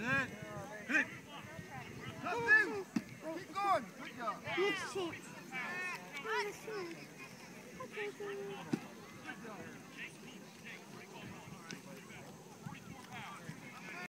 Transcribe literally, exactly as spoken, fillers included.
Keep going. Good job. Next chance. Oh, that's true. Okay, so...